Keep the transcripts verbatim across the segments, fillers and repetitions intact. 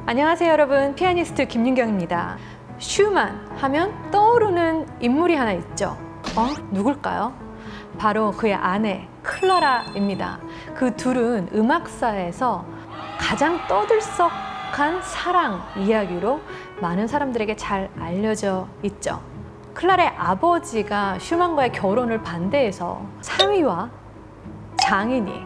안녕하세요 여러분, 피아니스트 김윤경입니다. 슈만 하면 떠오르는 인물이 하나 있죠. 어? 누굴까요? 바로 그의 아내 클라라입니다. 그 둘은 음악사에서 가장 떠들썩한 사랑 이야기로 많은 사람들에게 잘 알려져 있죠. 클라라의 아버지가 슈만과의 결혼을 반대해서 사위와 장인이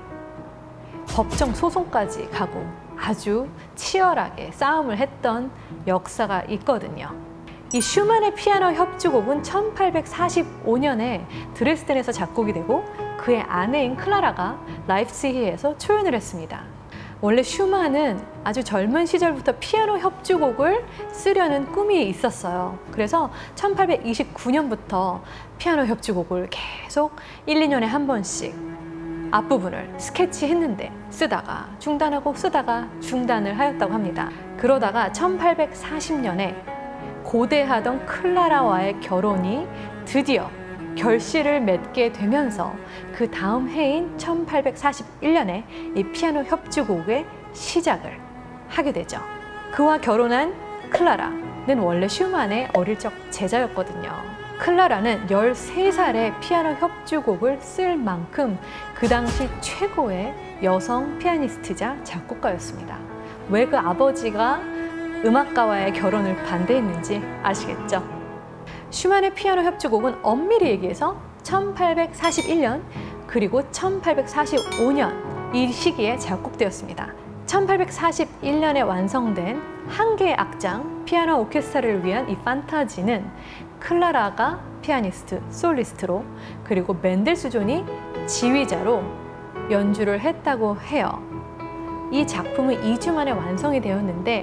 법정 소송까지 가고 아주 치열하게 싸움을 했던 역사가 있거든요. 이 슈만의 피아노 협주곡은 천팔백사십오 년에 드레스덴에서 작곡이 되고 그의 아내인 클라라가 라입치히에서 초연을 했습니다. 원래 슈만은 아주 젊은 시절부터 피아노 협주곡을 쓰려는 꿈이 있었어요. 그래서 천팔백이십구 년부터 피아노 협주곡을 계속 일, 이 년에 한 번씩 앞부분을 스케치했는데 쓰다가 중단하고 쓰다가 중단을 하였다고 합니다. 그러다가 천팔백사십 년에 고대하던 클라라와의 결혼이 드디어 결실을 맺게 되면서 그 다음 해인 천팔백사십일 년에 이 피아노 협주곡의 시작을 하게 되죠. 그와 결혼한 클라라는 원래 슈만의 어릴 적 제자였거든요. 클라라는 열세 살에 피아노 협주곡을 쓸 만큼 그 당시 최고의 여성 피아니스트자 작곡가였습니다. 왜 그 아버지가 음악가와의 결혼을 반대했는지 아시겠죠? 슈만의 피아노 협주곡은 엄밀히 얘기해서 천팔백사십일 년 그리고 천팔백사십오 년 이 시기에 작곡되었습니다. 천팔백사십일 년에 완성된 한 개의 악장 피아노 오케스트라를 위한 이 판타지는 클라라가 피아니스트, 솔리스트로 그리고 멘델스존이 지휘자로 연주를 했다고 해요. 이 작품은 이 주 만에 완성이 되었는데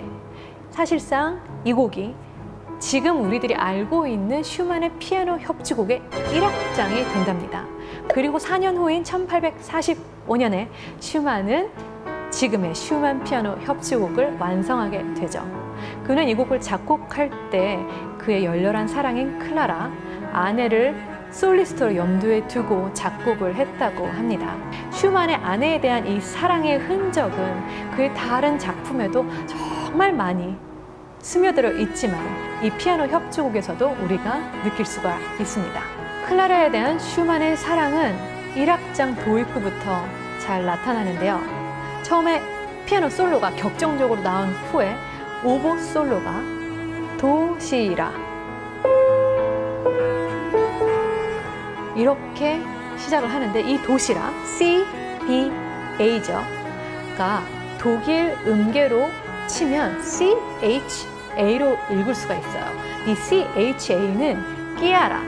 사실상 이 곡이 지금 우리들이 알고 있는 슈만의 피아노 협주곡의 일 악장이 된답니다. 그리고 사 년 후인 천팔백사십오 년에 슈만은 지금의 슈만 피아노 협주곡을 완성하게 되죠. 그는 이 곡을 작곡할 때 그의 열렬한 사랑인 클라라, 아내를 솔리스트로 염두에 두고 작곡을 했다고 합니다. 슈만의 아내에 대한 이 사랑의 흔적은 그의 다른 작품에도 정말 많이 스며들어 있지만 이 피아노 협주곡에서도 우리가 느낄 수가 있습니다. 클라라에 대한 슈만의 사랑은 일 악장 도입부부터 잘 나타나는데요. 처음에 피아노 솔로가 격정적으로 나온 후에 오보 솔로가 도시라 이렇게 시작을 하는데 이 도시라 C, B, A죠. 가 독일 음계로 치면 C, H, A로 읽을 수가 있어요. 이 C, H, A는 끼아라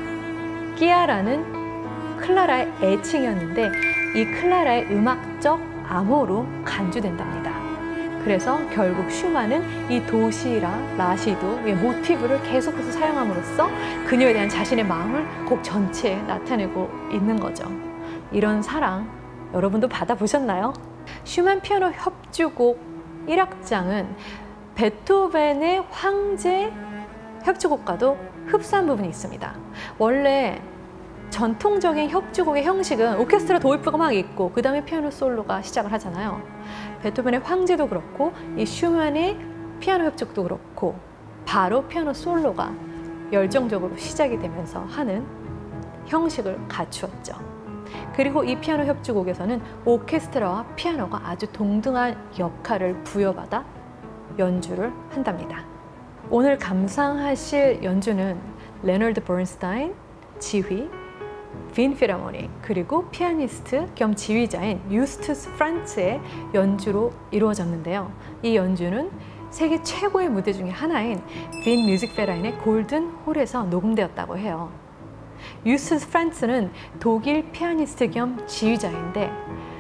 끼아라는 클라라의 애칭이었는데 이 클라라의 음악적 암호로 간주된답니다. 그래서 결국 슈만은 이 도시라, 라시도의 모티브를 계속해서 사용함으로써 그녀에 대한 자신의 마음을 곡 전체에 나타내고 있는 거죠. 이런 사랑 여러분도 받아보셨나요? 슈만 피아노 협주곡 일 악장은 베토벤의 황제 협주곡과도 흡사한 부분이 있습니다. 원래 전통적인 협주곡의 형식은 오케스트라 도입부가 막 있고 그 다음에 피아노 솔로가 시작을 하잖아요. 베토벤의 황제도 그렇고 이 슈만의 피아노 협주곡도 그렇고 바로 피아노 솔로가 열정적으로 시작이 되면서 하는 형식을 갖추었죠. 그리고 이 피아노 협주곡에서는 오케스트라와 피아노가 아주 동등한 역할을 부여받아 연주를 한답니다. 오늘 감상하실 연주는 레너드 버른스타인 지휘, 빈 필하모닉 그리고 피아니스트 겸 지휘자인 유스투스 프란츠의 연주로 이루어졌는데요. 이 연주는 세계 최고의 무대 중에 하나인 빈 뮤직 페라인의 골든 홀에서 녹음되었다고 해요. 유스투스 프란츠는 독일 피아니스트 겸 지휘자인데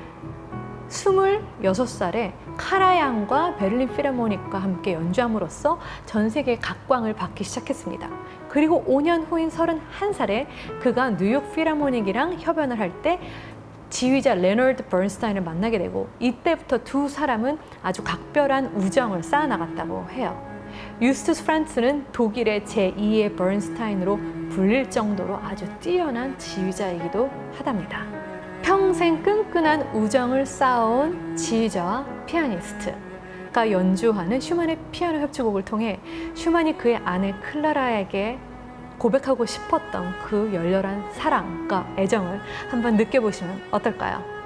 스물여섯 살에 카라얀과 베를린 필하모닉과 함께 연주함으로써 전 세계 각광을 받기 시작했습니다. 그리고 오 년 후인 서른한 살에 그가 뉴욕 필하모닉이랑 협연을 할 때 지휘자 레너드 버른스타인을 만나게 되고 이때부터 두 사람은 아주 각별한 우정을 쌓아나갔다고 해요. 유스투스 프란츠는 독일의 제이의 버른스타인으로 불릴 정도로 아주 뛰어난 지휘자이기도 하답니다. 평생 끈끈한 우정을 쌓아온 지휘자와 피아니스트 바흐가 연주하는 슈만의 피아노 협주곡을 통해 슈만이 그의 아내 클라라에게 고백하고 싶었던 그 열렬한 사랑과 애정을 한번 느껴보시면 어떨까요?